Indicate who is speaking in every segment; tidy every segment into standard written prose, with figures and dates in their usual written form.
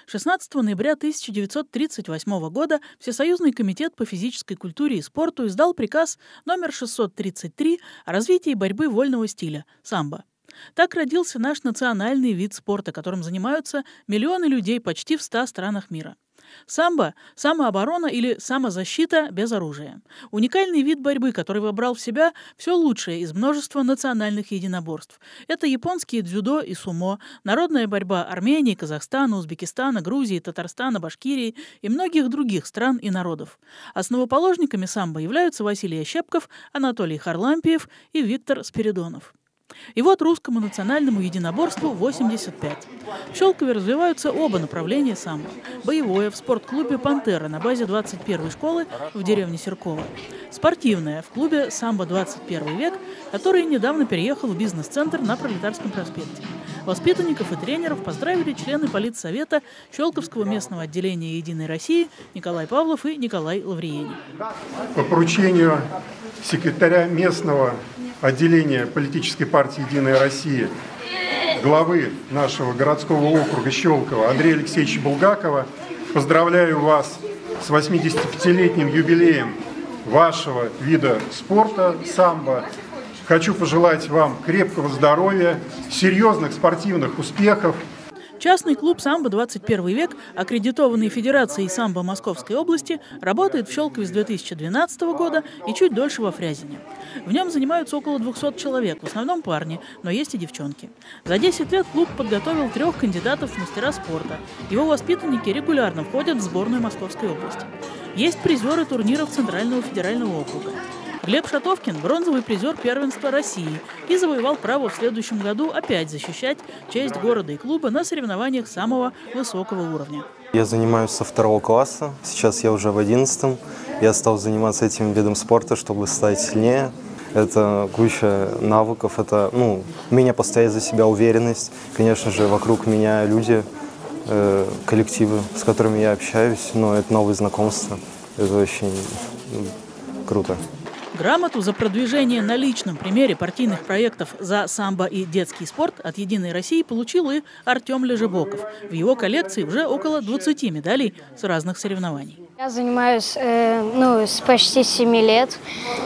Speaker 1: 16 ноября 1938 года Всесоюзный комитет по физической культуре и спорту издал приказ номер 633 о развитии борьбы вольного стиля – самбо. Так родился наш национальный вид спорта, которым занимаются миллионы людей почти в 100 странах мира. Самбо – самооборона или самозащита без оружия. Уникальный вид борьбы, который вобрал в себя все лучшее из множества национальных единоборств. Это японские дзюдо и сумо, народная борьба Армении, Казахстана, Узбекистана, Грузии, Татарстана, Башкирии и многих других стран и народов. Основоположниками самбо являются Василий Ощепков, Анатолий Харлампиев и Виктор Спиридонов. И вот русскому национальному единоборству 85. В Щелкове развиваются оба направления самбо. Боевое в спортклубе «Пантера» на базе 21-й школы в деревне Серково. Спортивное в клубе «Самбо 21 век», который недавно переехал в бизнес-центр на Пролетарском проспекте. Воспитанников и тренеров поздравили члены политсовета Щелковского местного отделения «Единой России» Николай Павлов и Николай Лавриени.
Speaker 2: По поручению секретаря местного отделения политической партии «Единая Россия», главы нашего городского округа Щелково Андрея Алексеевича Булгакова, поздравляю вас с 85-летним юбилеем вашего вида спорта самбо. Хочу пожелать вам крепкого здоровья, серьезных спортивных успехов.
Speaker 1: Частный клуб «Самбо 21 век», аккредитованный Федерацией самбо Московской области, работает в Щелкове с 2012 года и чуть дольше во Фрязине. В нем занимаются около 200 человек, в основном парни, но есть и девчонки. За 10 лет клуб подготовил 3 кандидатов в мастера спорта. Его воспитанники регулярно входят в сборную Московской области. Есть призеры турниров Центрального федерального округа. Глеб Шатовкин – бронзовый призер первенства России и завоевал право в следующем году опять защищать честь города и клуба на соревнованиях самого высокого уровня.
Speaker 3: Я занимаюсь со 2 класса, сейчас я уже в 11-м. Я стал заниматься этим видом спорта, чтобы стать сильнее. Это куча навыков, это у меня постоять за себя уверенность. Конечно же, вокруг меня люди, коллективы, с которыми я общаюсь, но это новые знакомства. Это очень круто.
Speaker 1: Грамоту за продвижение на личном примере партийных проектов за самбо и детский спорт от «Единой России» получил и Артем Лежебоков. В его коллекции уже около 20 медалей с разных соревнований.
Speaker 4: Я занимаюсь с почти 7 лет,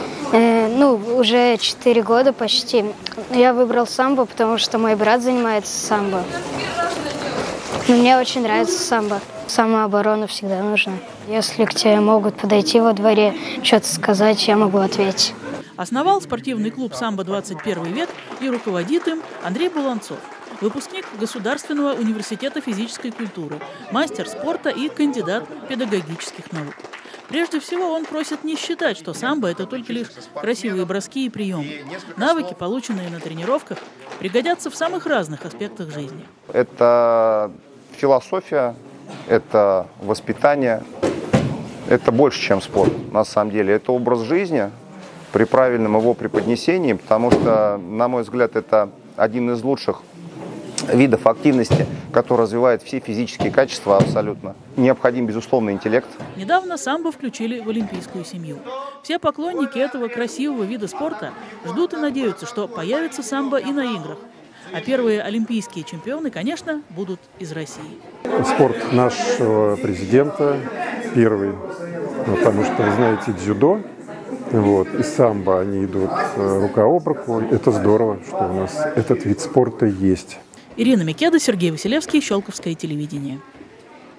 Speaker 4: уже 4 года почти. Я выбрал самбо, потому что мой брат занимается самбо. Мне очень нравится самбо. Самооборона всегда нужна. Если к тебе могут подойти во дворе, что-то сказать, я могу ответить.
Speaker 1: Основал спортивный клуб «Самбо 21 век» и руководит им Андрей Буланцов, выпускник Государственного университета физической культуры, мастер спорта и кандидат педагогических наук. Прежде всего, он просит не считать, что самбо – это только лишь красивые броски и приемы. Навыки, полученные на тренировках, пригодятся в самых разных аспектах жизни.
Speaker 5: Это философия, это воспитание, это больше, чем спорт, на самом деле. Это образ жизни при правильном его преподнесении, потому что, на мой взгляд, это один из лучших видов активности, который развивает все физические качества абсолютно. Необходим, безусловно, интеллект.
Speaker 1: Недавно самбо включили в олимпийскую семью. Все поклонники этого красивого вида спорта ждут и надеются, что появится самбо и на играх. А первые олимпийские чемпионы, конечно, будут из России.
Speaker 2: Спорт нашего президента первый, потому что, вы знаете, дзюдо и самбо, они идут рука об руку. Это здорово, что у нас этот вид спорта есть.
Speaker 1: Ирина Микеда, Сергей Василевский, Щелковское телевидение.